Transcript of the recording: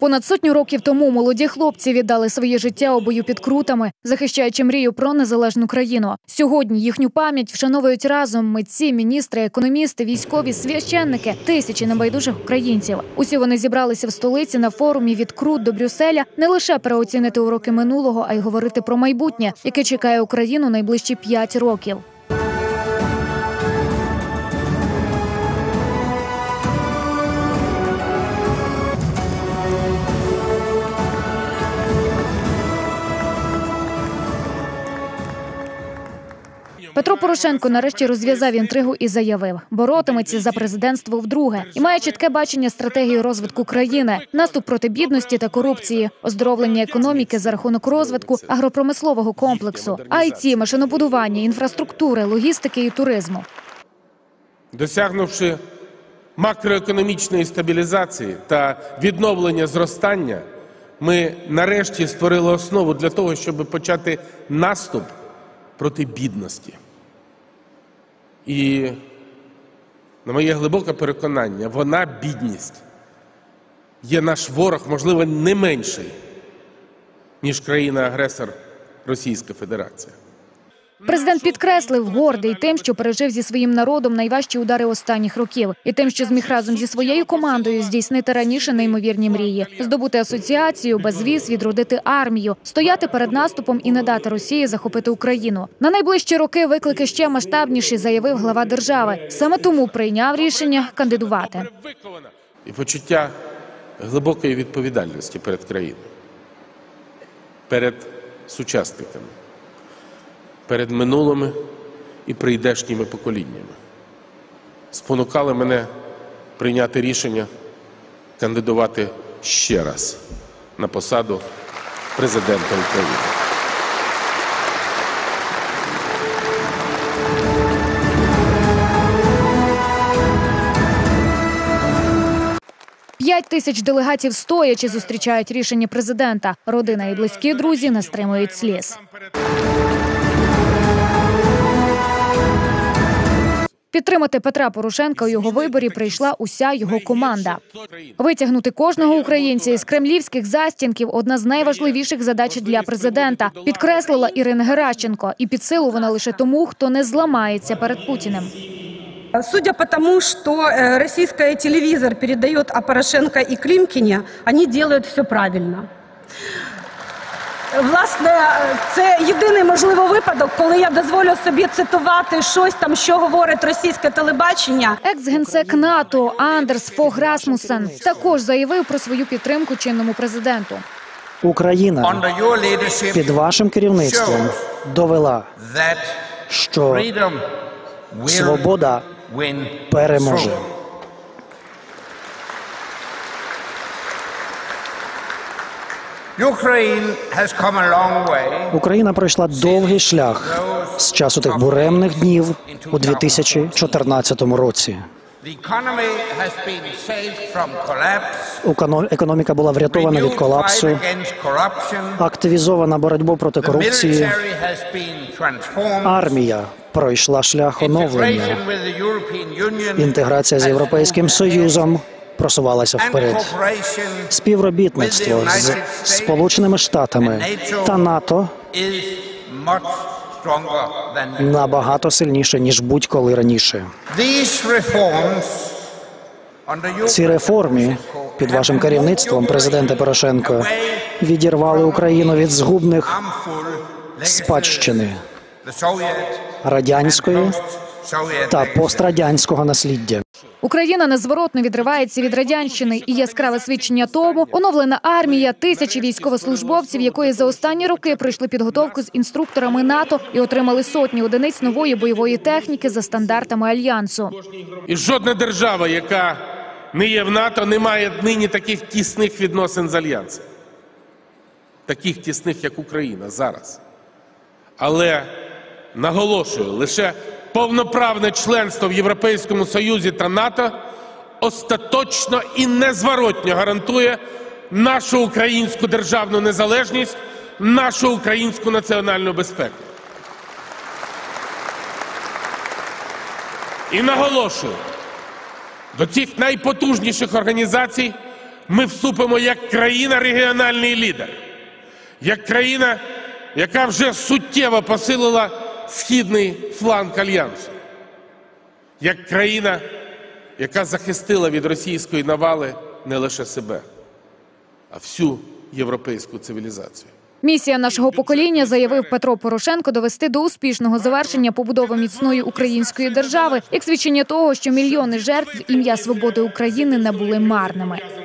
Понад сотню років тому молоді хлопці віддали своє життя у бою під Крутами, захищаючи мрію про незалежну країну. Сьогодні їхню пам'ять вшановують разом митці, міністри, економісти, військові, священники, тисячі небайдужих українців. Усі вони зібралися в столиці на форумі «Від Крут до Брюсселя» не лише переоцінити уроки минулого, а й говорити про майбутнє, яке чекає Україну найближчі 5 років. Петро Порошенко нарешті розв'язав інтригу і заявив – боротиметься за президентство вдруге. І має чітке бачення стратегії розвитку країни, наступ проти бідності та корупції, оздоровлення економіки за рахунок розвитку агропромислового комплексу, IT, машинобудування, інфраструктури, логістики і туризму. Досягнувши макроекономічної стабілізації та відновлення зростання, ми нарешті створили основу для того, щоб почати наступ проти бідності. І, на моє глибоке переконання, вона, бідність, є наш ворог, можливо, не менший, ніж країна-агресор Російська Федерація. Президент підкреслив, гордий тим, що пережив зі своїм народом найважчі удари останніх років. І тим, що зміг разом зі своєю командою здійснити раніше неймовірні мрії. Здобути асоціацію, безвіз, відродити армію, стояти перед наступом і не дати Росії захопити Україну. На найближчі роки виклики ще масштабніші, заявив глава держави. Саме тому прийняв рішення кандидувати. І почуття глибокої відповідальності перед країною, перед сучасниками, перед минулими і прийдешніми поколіннями спонукали мене прийняти рішення кандидувати ще раз на посаду президента України. П'ять тисяч делегатів стоячи зустрічають рішення президента. Родина і близькі друзі не стримують сліз. Підтримати Петра Порошенка у його виборі прийшла уся його команда. Витягнути кожного українця із кремлівських застінків – одна з найважливіших задач для президента, підкреслила Ірина Геращенко. І під силу вона лише тому, хто не зламається перед Путіним. Судя по тому, что российский телевизор передает о Порошенко и Климкине, они делают все правильно. Власне, це єдиний можливий випадок, коли я дозволю собі цитувати щось там, що говорить російське телебачення. Екс-генсек НАТО Андерс Фог Расмуссен також заявив про свою підтримку чинному президенту. Україна під вашим керівництвом довела, що свобода переможе. Україна пройшла довгий шлях з часу тих буремних днів у 2014 році. Економіка була врятована від колапсу, активізована боротьба проти корупції, армія пройшла шлях оновлення, інтеграція з Європейським Союзом просувалася вперед. Співробітництво з Сполученими Штатами та НАТО набагато сильніше, ніж будь-коли раніше. Ці реформи під вашим керівництвом, президенте Порошенко, відірвали Україну від згубних спадщини радянської та пострадянського насліддя. Україна незворотно відривається від радянщини, і яскраве свідчення тому – оновлена армія, тисячі військовослужбовців, якої за останні роки пройшли підготовку з інструкторами НАТО і отримали сотні одиниць нової бойової техніки за стандартами Альянсу. І жодна держава, яка не є в НАТО, не має нині таких тісних відносин з Альянсом. Таких тісних, як Україна зараз. Але, наголошую, лише повноправне членство в Європейському Союзі та НАТО остаточно і незворотньо гарантує нашу українську державну незалежність, нашу українську національну безпеку. І наголошую, до цих найпотужніших організацій ми вступимо як країна-регіональний лідер, як країна, яка вже суттєво посилила східний фланг Альянсу, як країна, яка захистила від російської навали не лише себе, а всю європейську цивілізацію. Місія нашого покоління, заявив Петро Порошенко, довести до успішного завершення побудови міцної української держави, як свідчення того, що мільйони жертв в ім'я свободи України не були марними.